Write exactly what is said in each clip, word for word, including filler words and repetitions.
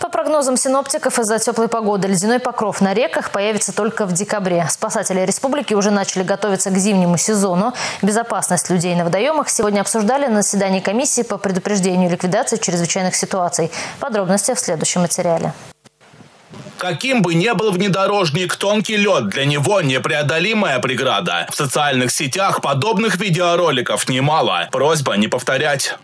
По прогнозам синоптиков, из-за теплой погоды ледяной покров на реках появится только в декабре. Спасатели республики уже начали готовиться к зимнему сезону. Безопасность людей на водоемах сегодня обсуждали на заседании комиссии по предупреждению и ликвидации чрезвычайных ситуаций. Подробности в следующем материале. Каким бы ни был внедорожник, тонкий лед для него непреодолимая преграда. В социальных сетях подобных видеороликов немало. Просьба не повторять.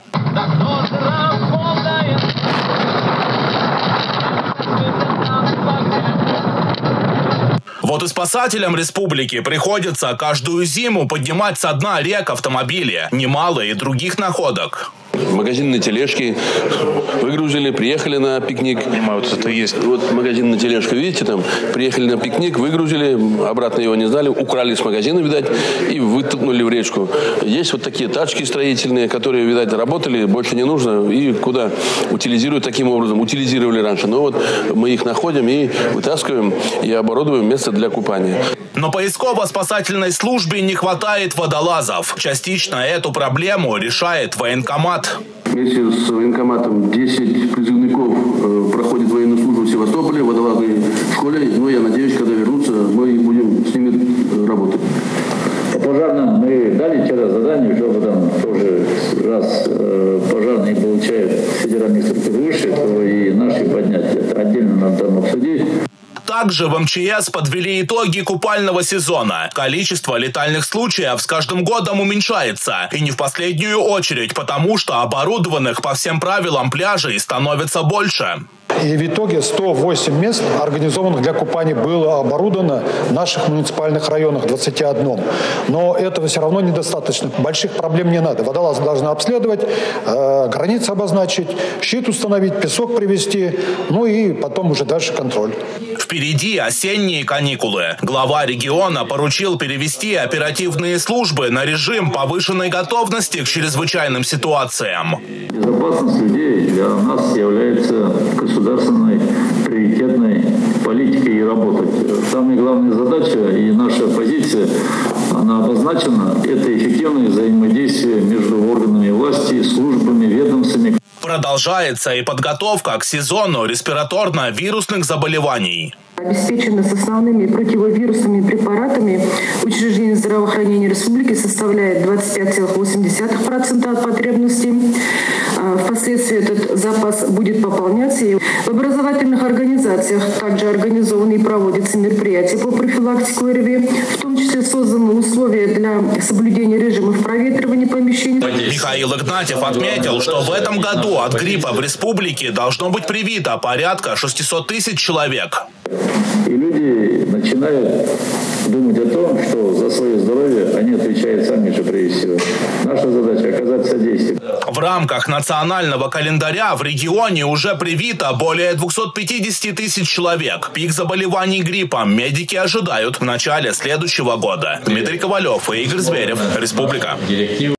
Вот и спасателям республики приходится каждую зиму поднимать со дна рек автомобили. Немало и других находок. Магазинные тележки выгрузили, приехали на пикник. Понимаю, вот это есть. Вот магазин на тележку, видите, там приехали на пикник, выгрузили, обратно его не сдали, украли с магазина, видать, и вытолкнули в речку. Есть вот такие тачки строительные, которые, видать, работали, больше не нужно, и куда утилизируют таким образом, утилизировали раньше. Но вот мы их находим и вытаскиваем, и оборудуем место для купания. Но поисково-спасательной службе не хватает водолазов. Частично эту проблему решает военкомат. Вместе с военкоматом десять призывников э, проходит военную службу в Севастополе, водолазной школе. Но я надеюсь, когда вернутся, мы будем с ними работать. По пожарным мы дали вчера задание, чтобы там тоже раз э, пожарные получают федеральный инструктор выше, то и наши поднять. Это отдельно надо там обсудить. Также в эм че эс подвели итоги купального сезона. Количество летальных случаев с каждым годом уменьшается. И не в последнюю очередь потому, что оборудованных по всем правилам пляжей становится больше. И в итоге сто восемь мест, организованных для купания, было оборудовано в наших муниципальных районах, двадцати одном. Но этого все равно недостаточно. Больших проблем не надо. Водолазы должны обследовать, э, границы обозначить, щит установить, песок привезти, ну и потом уже дальше контроль. Впереди осенние каникулы. Глава региона поручил перевести оперативные службы на режим повышенной готовности к чрезвычайным ситуациям. Безопасность людей для нас является государственной приоритетной политикой и работой. Самая главная задача и наша позиция, она обозначена, это эффективное взаимодействие между органами власти, службами, ведомствами. Продолжается и подготовка к сезону респираторно-вирусных заболеваний. Обеспечены с основными противовирусными препаратами учреждения здравоохранения республики составляет двадцать пять целых восемь десятых процента от потребностей. Впоследствии этот запас будет пополняться. В образовательных организациях также организованы и проводятся мероприятия по профилактике о эр ви, в том числе созданы условия для соблюдения режимов проветривания помещений. Михаил Игнатьев отметил, что в этом году от гриппа в республике должно быть привито порядка шестисот тысяч человек. И люди начинают думать о том, что за свое здоровье они отвечают сами же прежде всего. Наша задача – оказать содействие. В рамках национального календаря в регионе уже привито более двухсот пятидесяти тысяч человек. Пик заболеваний гриппом медики ожидают в начале следующего года. Дмитрий Ковалев и Игорь Зверев. Республика.